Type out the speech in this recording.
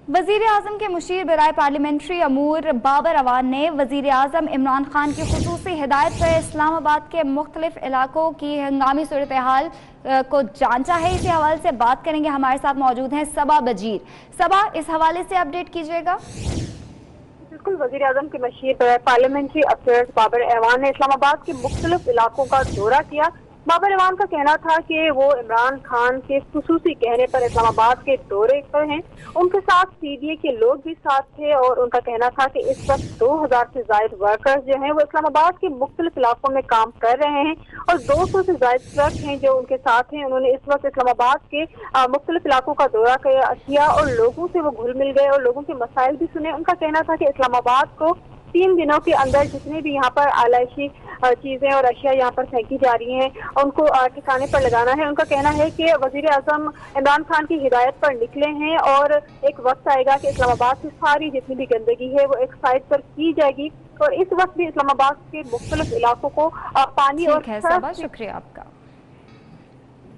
वज़ीर आज़म के मुशीर बराए पार्लियामेंट्री अमूर बाबर अवान ने वज़ीर आज़म इमरान खान की खुसूसी हिदायत पर इस्लामाबाद के मुख्तलिफ इलाकों की हंगामी सूरत हाल को जांचा है। इसी हवाले से बात करेंगे। हमारे साथ मौजूद हैं सबा बजीर। सबा, इस हवाले से अपडेट कीजिएगा। बिल्कुल, वज़ीर आज़म के मुशीर पार्लियामेंट्री अफेयर्स बाबर अवान ने इस्लामाबाद के मुख्तलिफ इलाकों का दौरा किया। बाबर अवान का कहना था कि वो इमरान खान के खुसूसी कहने पर इस्लामाबाद के दौरे पर हैं। उनके साथ सीडीए के लोग भी साथ थे और उनका कहना था कि इस वक्त 2000 से ज्यादा वर्कर्स जो हैं वो इस्लामाबाद के मुख्तलिफ इलाकों में काम कर रहे हैं और 200 से ज्यादा ट्रक हैं जो उनके साथ हैं। उन्होंने इस वक्त इस्लामाबाद के मुख्तलिफ इलाकों का दौरा किया और लोगों से वो घुल मिल गए और लोगों के मसाइल भी सुने। उनका कहना था कि इस्लामाबाद को 3 दिनों के अंदर जितने भी यहाँ पर आलाइशी चीजें और अशिया यहाँ पर फेंकी जा रही हैं उनको ठिकाने पर लगाना है। उनका कहना है कि वजीर आजम इमरान खान की हिदायत पर निकले हैं और एक वक्त आएगा कि इस्लामाबाद की सारी जितनी भी गंदगी है वो एक साइड पर की जाएगी और इस वक्त भी इस्लामाबाद के मुख्तलिफ इलाकों को पानी और शुक्रिया आपका।